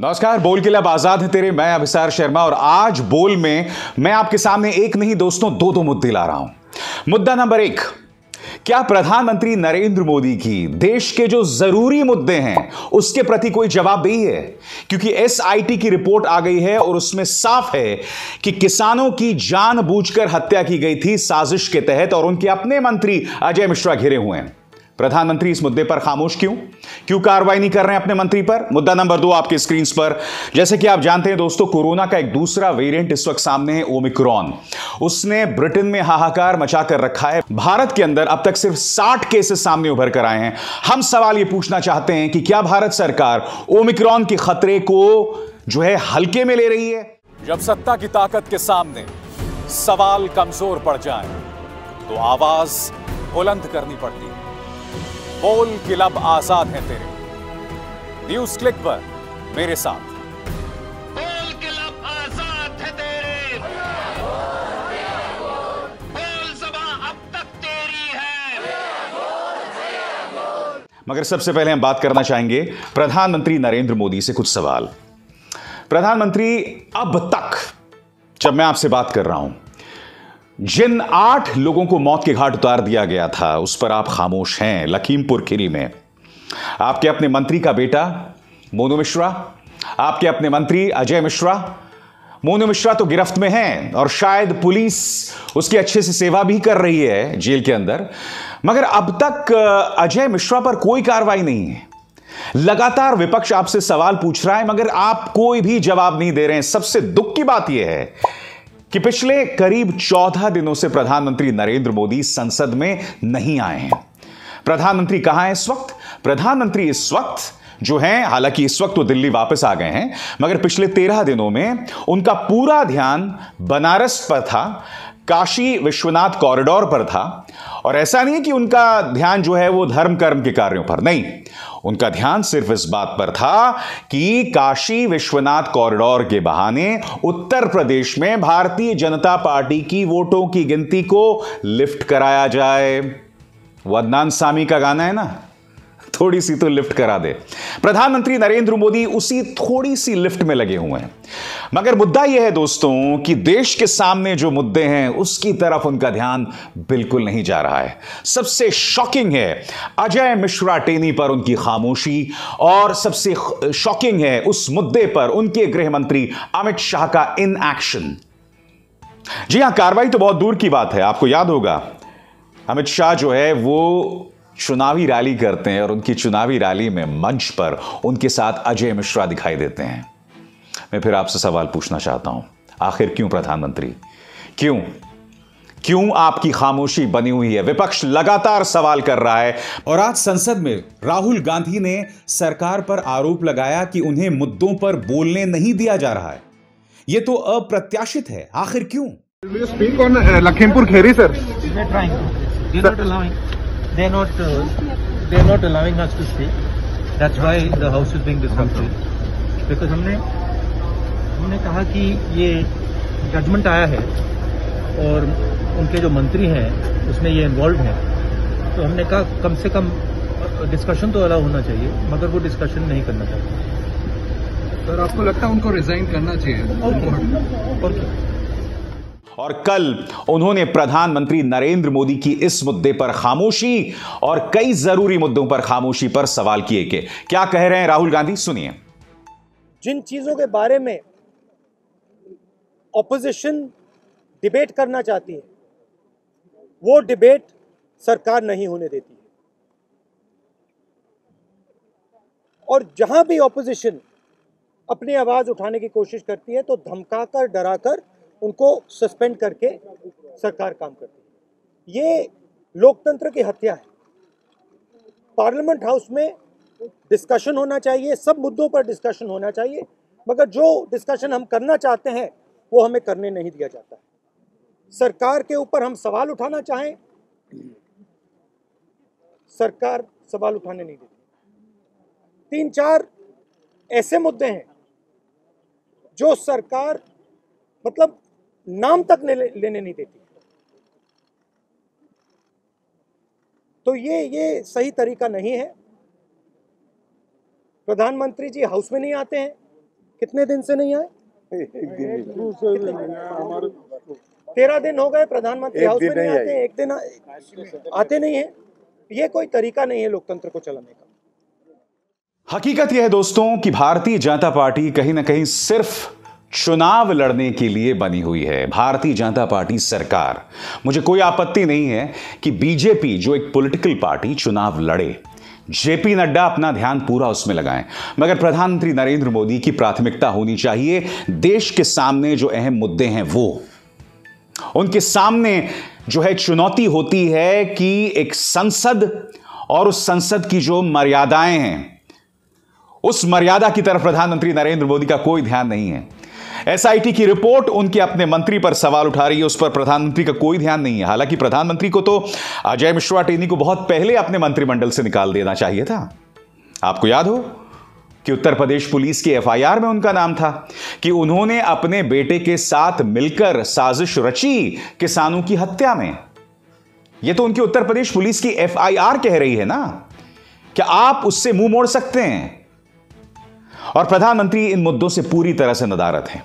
नमस्कार। बोल के लब आजाद है तेरे, मैं अभिसार शर्मा और आज बोल में मैं आपके सामने एक नहीं दोस्तों दो मुद्दे ला रहा हूं। मुद्दा नंबर 1, क्या प्रधानमंत्री नरेंद्र मोदी की देश के जो जरूरी मुद्दे हैं उसके प्रति कोई जवाबदेही है? क्योंकि एसआईटी की रिपोर्ट आ गई है और उसमें साफ है कि किसानों की जानबूझकर हत्या की गई थी साजिश के तहत और उनके अपने मंत्री अजय मिश्रा घिरे हुए हैं। प्रधानमंत्री इस मुद्दे पर खामोश क्यों कार्रवाई नहीं कर रहे हैं अपने मंत्री पर? मुद्दा नंबर 2 आपके स्क्रीन पर। जैसे कि आप जानते हैं दोस्तों, कोरोना का एक दूसरा वेरिएंट इस वक्त सामने है, ओमिक्रॉन। उसने ब्रिटेन में हाहाकार मचा कर रखा है। भारत के अंदर अब तक सिर्फ 60 केसेस सामने उभर कर आए हैं। हम सवाल यह पूछना चाहते हैं कि क्या भारत सरकार ओमिक्रॉन के खतरे को जो है हल्के में ले रही है? जब सत्ता की ताकत के सामने सवाल कमजोर पड़ जाए तो आवाज बुलंद करनी पड़ती है। बोल के लब आजाद है तेरे, न्यूज क्लिक पर मेरे साथ। बोल के लब आजाद है तेरे, बोल ज़बां अब तक तेरी है। मगर सबसे पहले हम बात करना चाहेंगे प्रधानमंत्री नरेंद्र मोदी से कुछ सवाल। प्रधानमंत्री, अब तक जब मैं आपसे बात कर रहा हूं, जिन 8 लोगों को मौत के घाट उतार दिया गया था उस पर आप खामोश हैं। लखीमपुर खीरी में आपके अपने मंत्री का बेटा मोनू मिश्रा, आपके अपने मंत्री अजय मिश्रा, मोनू मिश्रा तो गिरफ्त में हैं और शायद पुलिस उसकी अच्छे से सेवा भी कर रही है जेल के अंदर, मगर अब तक अजय मिश्रा पर कोई कार्रवाई नहीं है। लगातार विपक्ष आपसे सवाल पूछ रहा है मगर आप कोई भी जवाब नहीं दे रहे हैं। सबसे दुख की बात यह है कि पिछले करीब 14 दिनों से प्रधानमंत्री नरेंद्र मोदी संसद में नहीं आए हैं। प्रधानमंत्री कहां हैं इस वक्त? प्रधानमंत्री इस वक्त जो हैं, हालांकि इस वक्त वो दिल्ली वापस आ गए हैं, मगर पिछले 13 दिनों में उनका पूरा ध्यान बनारस पर था, काशी विश्वनाथ कॉरिडोर पर था। और ऐसा नहीं है कि उनका ध्यान जो है वो धर्म कर्म के कार्यों पर, नहीं, उनका ध्यान सिर्फ इस बात पर था कि काशी विश्वनाथ कॉरिडोर के बहाने उत्तर प्रदेश में भारतीय जनता पार्टी की वोटों की गिनती को लिफ्ट कराया जाए। वो अदनान सामी का गाना है ना, थोड़ी सी तो लिफ्ट करा दे। प्रधानमंत्री नरेंद्र मोदी उसी थोड़ी सी लिफ्ट में लगे हुए हैं। मगर मुद्दा यह है दोस्तों कि देश के सामने जो मुद्दे हैं उसकी तरफ उनका ध्यान बिल्कुल नहीं जा रहा है। सबसे शॉकिंग है अजय मिश्रा टेनी पर उनकी खामोशी, और सबसे शॉकिंग है उस मुद्दे पर उनके गृह मंत्री अमित शाह का इनएक्शन। जी हां, कार्रवाई तो बहुत दूर की बात है। आपको याद होगा अमित शाह जो है वो चुनावी रैली करते हैं और उनकी चुनावी रैली में मंच पर उनके साथ अजय मिश्रा दिखाई देते हैं। मैं फिर आपसे सवाल पूछना चाहता हूं, आखिर क्यों प्रधानमंत्री, क्यों आपकी खामोशी बनी हुई है? विपक्ष लगातार सवाल कर रहा है और आज संसद में राहुल गांधी ने सरकार पर आरोप लगाया कि उन्हें मुद्दों पर बोलने नहीं दिया जा रहा है। यह तो अप्रत्याशित है। आखिर क्यों? Speak on Lakhimpur Kheri sir. They're not allowing us to speak. That's why the house is being disrupted. Because हमने कहा कि ये जजमेंट आया है और उनके जो मंत्री हैं उसमें ये इन्वॉल्व हैं, तो हमने कहा कम से कम डिस्कशन तो अलाउ होना चाहिए, मगर वो डिस्कशन नहीं करना चाहते। सर, आपको लगता है उनको रिजाइन करना चाहिए? और क्या? और कल उन्होंने प्रधानमंत्री नरेंद्र मोदी की इस मुद्दे पर खामोशी और कई जरूरी मुद्दों पर खामोशी पर सवाल किए कि क्या कह रहे हैं राहुल गांधी, सुनिए। जिन चीजों के बारे में ऑपोजिशन डिबेट करना चाहती है वो डिबेट सरकार नहीं होने देती है, और जहां भी ऑपोजिशन अपनी आवाज उठाने की कोशिश करती है तो धमकाकर डराकर उनको सस्पेंड करके सरकार काम करती है। ये लोकतंत्र की हत्या है। पार्लियामेंट हाउस में डिस्कशन होना चाहिए, सब मुद्दों पर डिस्कशन होना चाहिए, मगर जो डिस्कशन हम करना चाहते हैं वो हमें करने नहीं दिया जाता है। सरकार के ऊपर हम सवाल उठाना चाहें, सरकार सवाल उठाने नहीं देती। 3-4 ऐसे मुद्दे हैं जो सरकार मतलब नाम तक लेने नहीं देती। तो ये सही तरीका नहीं है। प्रधानमंत्री जी हाउस में नहीं आते हैं, कितने दिन से नहीं आए? 13 दिन हो गए प्रधानमंत्री हाउस में नहीं आते, एक दिन आते नहीं है। ये कोई तरीका नहीं है लोकतंत्र को चलाने का। हकीकत यह है दोस्तों कि भारतीय जनता पार्टी कहीं ना कहीं सिर्फ चुनाव लड़ने के लिए बनी हुई है। भारतीय जनता पार्टी सरकार, मुझे कोई आपत्ति नहीं है कि बीजेपी जो एक पॉलिटिकल पार्टी चुनाव लड़े, जेपी नड्डा अपना ध्यान पूरा उसमें लगाएं, मगर प्रधानमंत्री नरेंद्र मोदी की प्राथमिकता होनी चाहिए देश के सामने जो अहम मुद्दे हैं वो। उनके सामने जो है चुनौती होती है कि एक संसद और उस संसद की जो मर्यादाएं हैं, उस मर्यादा की तरफ प्रधानमंत्री नरेंद्र मोदी का कोई ध्यान नहीं है। एसआईटी की रिपोर्ट उनके अपने मंत्री पर सवाल उठा रही है, उस पर प्रधानमंत्री का कोई ध्यान नहीं है। हालांकि प्रधानमंत्री को तो अजय मिश्रा टेनी को बहुत पहले अपने मंत्रिमंडल से निकाल देना चाहिए था। आपको याद हो कि उत्तर प्रदेश पुलिस की एफआईआर में उनका नाम था कि उन्होंने अपने बेटे के साथ मिलकर साजिश रची किसानों की हत्या में। यह तो उनकी उत्तर प्रदेश पुलिस की एफआईआर कह रही है ना। क्या आप उससे मुंह मोड़ सकते हैं? और प्रधानमंत्री इन मुद्दों से पूरी तरह से नदारद हैं।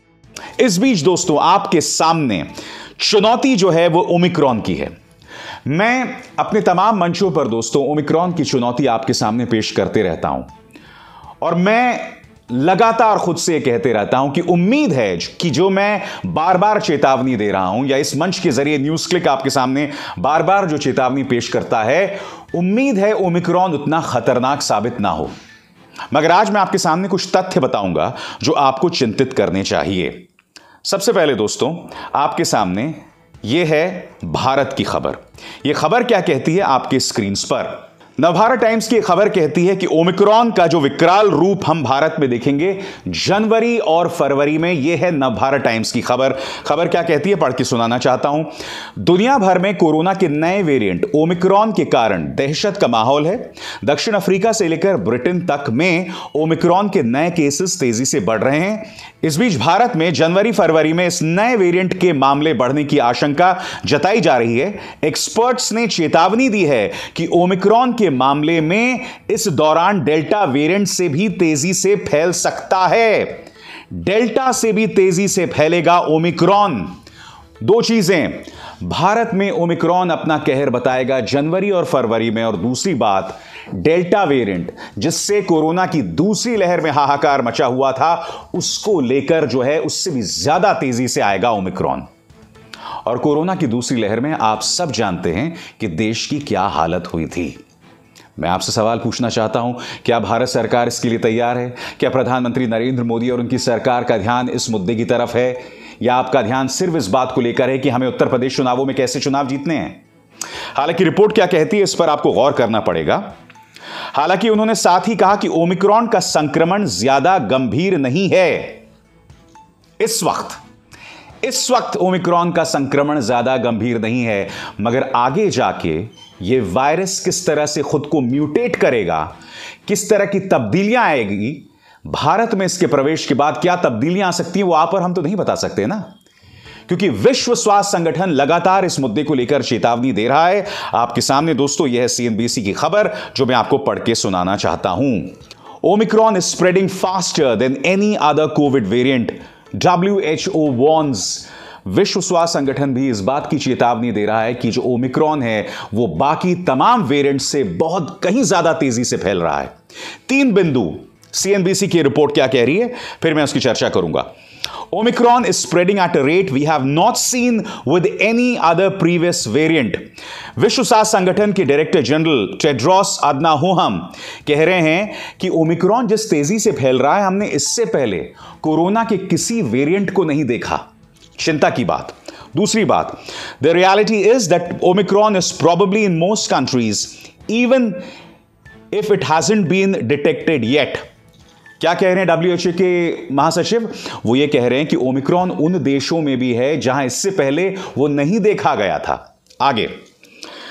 इस बीच दोस्तों, आपके सामने चुनौती जो है वो ओमिक्रॉन की है। मैं अपने तमाम मंचों पर दोस्तों ओमिक्रॉन की चुनौती आपके सामने पेश करते रहता हूं और मैं लगातार खुद से कहते रहता हूं कि उम्मीद है कि जो मैं बार बार चेतावनी दे रहा हूं या इस मंच के जरिए न्यूज क्लिक आपके सामने बार बार जो चेतावनी पेश करता है, उम्मीद है ओमिक्रॉन उतना खतरनाक साबित ना हो। मगर आज मैं आपके सामने कुछ तथ्य बताऊंगा जो आपको चिंतित करने चाहिए। सबसे पहले दोस्तों, आपके सामने यह है भारत की खबर। यह खबर क्या कहती है आपके स्क्रीन पर? नवभारत टाइम्स की खबर कहती है कि ओमिक्रॉन का जो विकराल रूप हम भारत में देखेंगे जनवरी और फरवरी में। यह है नवभारत टाइम्स की खबर। खबर क्या कहती है, पढ़ के सुनाना चाहता हूं। दुनिया भर में कोरोना के नए वेरिएंट ओमिक्रॉन के कारण दहशत का माहौल है। दक्षिण अफ्रीका से लेकर ब्रिटेन तक में ओमिक्रॉन के नए केसेस तेजी से बढ़ रहे हैं। इस बीच भारत में जनवरी फरवरी में इस नए वेरिएंट के मामले बढ़ने की आशंका जताई जा रही है। एक्सपर्ट्स ने चेतावनी दी है कि ओमिक्रॉन के मामले में इस दौरान डेल्टा वेरिएंट से भी तेजी से फैल सकता है। डेल्टा से भी तेजी से फैलेगा ओमिक्रॉन। दो चीजें, भारत में ओमिक्रॉन अपना कहर बताएगा जनवरी और फरवरी में, और दूसरी बात डेल्टा वेरिएंट जिससे कोरोना की दूसरी लहर में हाहाकार मचा हुआ था, उसको लेकर जो है उससे भी ज्यादा तेजी से आएगा ओमिक्रॉन। और कोरोना की दूसरी लहर में आप सब जानते हैं कि देश की क्या हालत हुई थी। मैं आपसे सवाल पूछना चाहता हूं, क्या भारत सरकार इसके लिए तैयार है? क्या प्रधानमंत्री नरेंद्र मोदी और उनकी सरकार का ध्यान इस मुद्दे की तरफ है, या आपका ध्यान सिर्फ इस बात को लेकर है कि हमें उत्तर प्रदेश चुनावों में कैसे चुनाव जीतने हैं? हालांकि रिपोर्ट क्या कहती है इस पर आपको गौर करना पड़ेगा। हालांकि उन्होंने साथ ही कहा कि ओमिक्रॉन का संक्रमण ज्यादा गंभीर नहीं है। इस वक्त ओमिक्रॉन का संक्रमण ज्यादा गंभीर नहीं है, मगर आगे जाके यह वायरस किस तरह से खुद को म्यूटेट करेगा, किस तरह की तब्दीलियां आएगी, भारत में इसके प्रवेश के बाद क्या तब्दीलियां आ सकती हैं, वो आप और हम तो नहीं बता सकते ना, क्योंकि विश्व स्वास्थ्य संगठन लगातार इस मुद्दे को लेकर चेतावनी दे रहा है। आपके सामने दोस्तों यह है CNBC की खबर जो मैं आपको पढ़ के सुनाना चाहता हूं। Omicron is spreading faster than any other covid variant, WHO warns. विश्व स्वास्थ्य संगठन भी इस बात की चेतावनी दे रहा है कि जो ओमिक्रॉन है वो बाकी तमाम वेरिएंट से बहुत कहीं ज्यादा तेजी से फैल रहा है। 3 बिंदु CNBC की रिपोर्ट क्या कह रही है, फिर मैं उसकी चर्चा करूंगा। Omicron is spreading at a rate we have not seen with any other previous variant. विश्व स्वास्थ्य संगठन के डायरेक्टर जनरल टेड्रोस अदनोम कह रहे हैं कि ओमिक्रॉन जिस तेजी से फैल रहा है, हमने इससे पहले कोरोना के किसी वेरिएंट को नहीं देखा। चिंता की बात। दूसरी बात, the reality is that omicron is probably in most countries even if it hasn't been detected yet. क्या कह रहे हैं WHO के महासचिव? वो ये कह रहे हैं कि ओमिक्रॉन उन देशों में भी है जहां इससे पहले वो नहीं देखा गया था। आगे,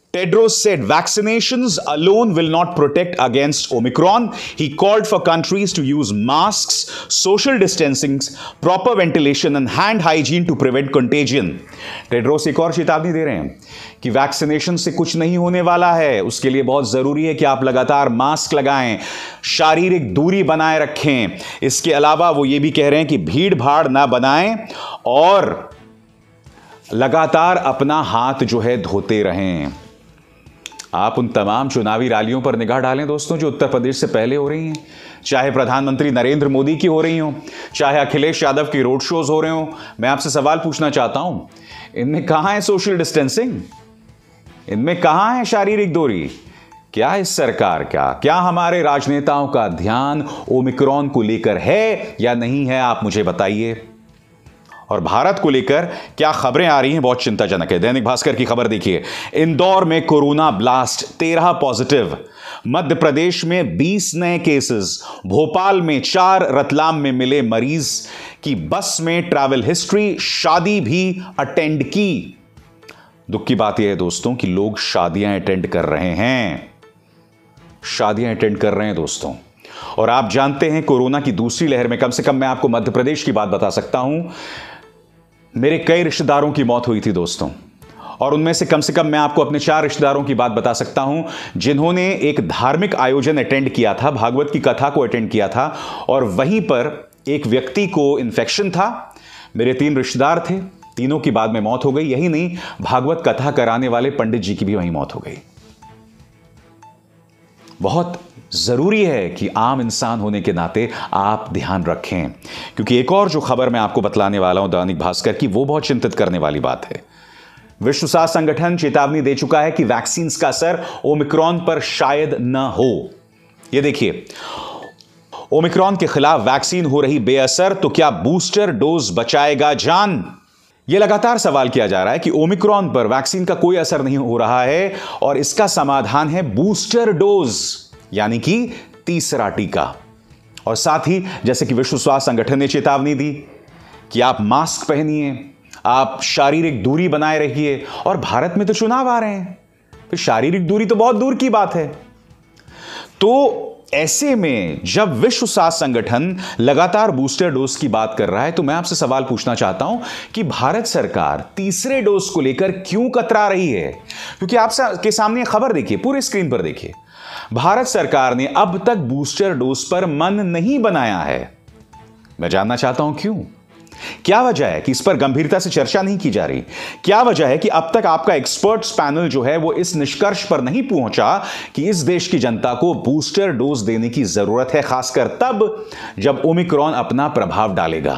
Tedros said vaccinations alone will not protect against Omicron. He called for countries to use masks, social distancing, proper ventilation and hand hygiene to prevent contagion. Tedros एक और चेतावनी दे रहे हैं कि वैक्सीनेशन से कुछ नहीं होने वाला है, उसके लिए बहुत जरूरी है कि आप लगातार मास्क लगाएं, शारीरिक दूरी बनाए रखें। इसके अलावा वो ये भी कह रहे हैं कि भीड़ भाड़ ना बनाएं और लगातार अपना हाथ जो है धोते रहें। आप उन तमाम चुनावी रैलियों पर निगाह डालें दोस्तों जो उत्तर प्रदेश से पहले हो रही हैं, चाहे प्रधानमंत्री नरेंद्र मोदी की हो रही हो, चाहे अखिलेश यादव की रोड शोज हो रहे हो। मैं आपसे सवाल पूछना चाहता हूं, इनमें कहां है सोशल डिस्टेंसिंग? इनमें कहां है शारीरिक दूरी? क्या इस सरकार का, क्या हमारे राजनेताओं का ध्यान ओमिक्रॉन को लेकर है या नहीं है? आप मुझे बताइए। और भारत को लेकर क्या खबरें आ रही हैं, बहुत चिंताजनक है। दैनिक भास्कर की खबर देखिए, इंदौर में corona blast, 13 positive. Madhya Pradesh में 20 नए केसेस, भोपाल में 4, रतलाम में मिले मरीज की बस में ट्रैवल हिस्ट्री, शादी भी अटेंड की। दुख की बात यह है दोस्तों कि लोग शादियां अटेंड कर रहे हैं, शादियां अटेंड कर रहे हैं दोस्तों। और आप जानते हैं कोरोना की दूसरी लहर में, कम से कम मैं आपको मध्य प्रदेश की बात बता सकता हूं, मेरे कई रिश्तेदारों की मौत हुई थी दोस्तों। और उनमें से कम मैं आपको अपने 4 रिश्तेदारों की बात बता सकता हूं जिन्होंने एक धार्मिक आयोजन अटेंड किया था, भागवत की कथा को अटेंड किया था, और वहीं पर एक व्यक्ति को इन्फेक्शन था। मेरे 3 रिश्तेदार थे, तीनों की बाद में मौत हो गई। यही नहीं, भागवत कथा कराने वाले पंडित जी की भी वहीं मौत हो गई। बहुत जरूरी है कि आम इंसान होने के नाते आप ध्यान रखें, क्योंकि एक और जो खबर मैं आपको बतलाने वाला हूं दैनिक भास्कर की, वो बहुत चिंतित करने वाली बात है। विश्व स्वास्थ्य संगठन चेतावनी दे चुका है कि वैक्सीन का असर ओमिक्रॉन पर शायद न हो। यह देखिए, ओमिक्रॉन के खिलाफ वैक्सीन हो रही बेअसर, तो क्या बूस्टर डोज बचाएगा जान? यह लगातार सवाल किया जा रहा है कि ओमिक्रॉन पर वैक्सीन का कोई असर नहीं हो रहा है और इसका समाधान है बूस्टर डोज, यानी कि तीसरा टीका। और साथ ही जैसे कि विश्व स्वास्थ्य संगठन ने चेतावनी दी कि आप मास्क पहनिए, आप शारीरिक दूरी बनाए रखिए। और भारत में तो चुनाव आ रहे हैं, तो शारीरिक दूरी तो बहुत दूर की बात है। तो ऐसे में जब विश्व स्वास्थ्य संगठन लगातार बूस्टर डोज की बात कर रहा है, तो मैं आपसे सवाल पूछना चाहता हूं कि भारत सरकार तीसरे डोज को लेकर क्यों कतरा रही है? क्योंकि आपके सामने खबर देखिए, पूरे स्क्रीन पर देखिए, भारत सरकार ने अब तक बूस्टर डोज पर मन नहीं बनाया है। मैं जानना चाहता हूं क्यों? क्या वजह है कि इस पर गंभीरता से चर्चा नहीं की जा रही? क्या वजह है कि अब तक आपका एक्सपर्ट्स पैनल जो है वो इस निष्कर्ष पर नहीं पहुंचा कि इस देश की जनता को बूस्टर डोज देने की जरूरत है, खासकर तब जब ओमिक्रॉन अपना प्रभाव डालेगा?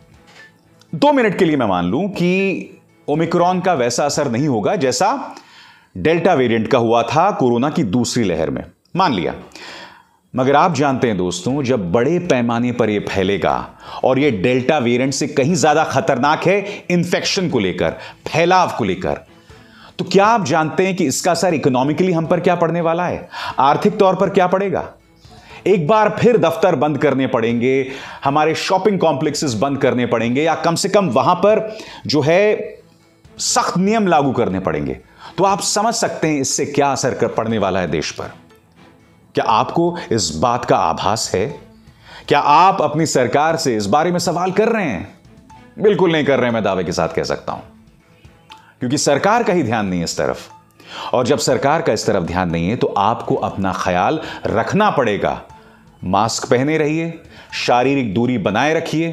2 मिनट के लिए मैं मान लूं कि ओमिक्रॉन का वैसा असर नहीं होगा जैसा डेल्टा वेरिएंट का हुआ था कोरोना की दूसरी लहर में, मान लिया। मगर आप जानते हैं दोस्तों, जब बड़े पैमाने पर यह फैलेगा, और यह डेल्टा वेरिएंट से कहीं ज्यादा खतरनाक है इन्फेक्शन को लेकर, फैलाव को लेकर, तो क्या आप जानते हैं कि इसका असर इकोनॉमिकली हम पर क्या पड़ने वाला है? आर्थिक तौर पर क्या पड़ेगा? एक बार फिर दफ्तर बंद करने पड़ेंगे, हमारे शॉपिंग कॉम्प्लेक्सेस बंद करने पड़ेंगे, या कम से कम वहां पर जो है सख्त नियम लागू करने पड़ेंगे। तो आप समझ सकते हैं इससे क्या असर पड़ने वाला है देश पर। क्या आपको इस बात का आभास है? क्या आप अपनी सरकार से इस बारे में सवाल कर रहे हैं? बिल्कुल नहीं कर रहे हैं, मैं दावे के साथ कह सकता हूं, क्योंकि सरकार का ही ध्यान नहीं है इस तरफ। और जब सरकार का इस तरफ ध्यान नहीं है तो आपको अपना ख्याल रखना पड़ेगा। मास्क पहने रहिए, शारीरिक दूरी बनाए रखिए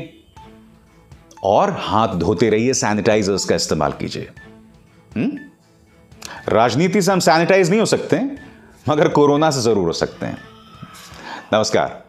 और हाथ धोते रहिए, सैनिटाइजर्स का इस्तेमाल कीजिए। राजनीति से हम सैनिटाइज नहीं हो सकते, मगर कोरोना से जरूर हो सकते हैं। नमस्कार।